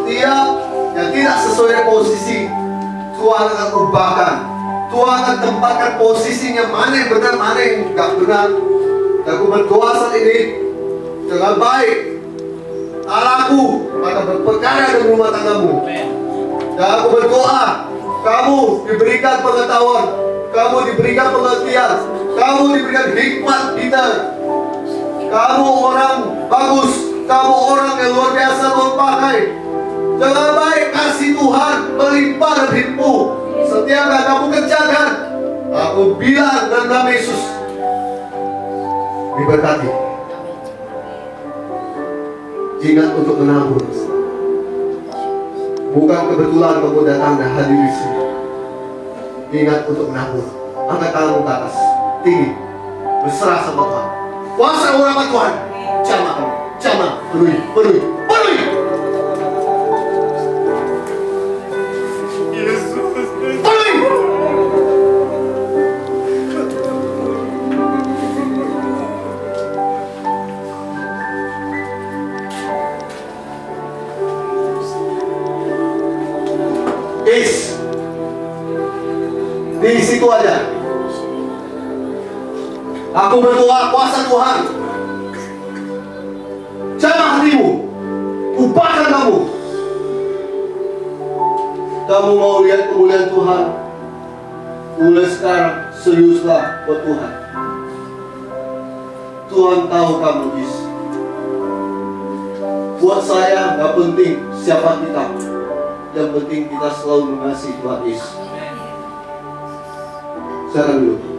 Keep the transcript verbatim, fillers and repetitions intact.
Setiap yang tidak sesuai posisi, Tuhan akan ubahkan. Tuhan akan tempatkan posisinya mana yang benar, mana yang enggak benar. Dan aku berdoa saat ini dengan baik. Allahku akan berperkara dalam rumah tanggamu. Dan aku berdoa, kamu diberikan pengetahuan, kamu diberikan pengertian, kamu diberikan hikmat hitam. Kamu orang bagus, kamu orang yang luar biasa Tuhan pakai. Dengan baik kasih Tuhan melimpah dalam hidupmu. Setiap yang kamu kerjakan, aku bilang dalam nama Yesus, diberkati. Ingat untuk menabur. Bukan kebetulan kamu datang dan hadir di sini. Ingat untuk menabur. Angkat tanganmu ke atas, tinggi, berserah sama Tuhan. Kuasa urapan Tuhan, jamah kamu, jamah, penuhi, penuhi, penuhi. Yesus, Penuhi. Is di situ aja. Aku berdoa kuasa Tuhan, jamah hatimu, ubahkan kamu. Kamu mau lihat kemuliaan Tuhan, mulai sekarang seriuslah buat Tuhan. Tuhan tahu kamu, Is. Buat saya gak penting siapa kita, yang penting kita selalu mengasihi Tuhan Yesus. Silakan dulu.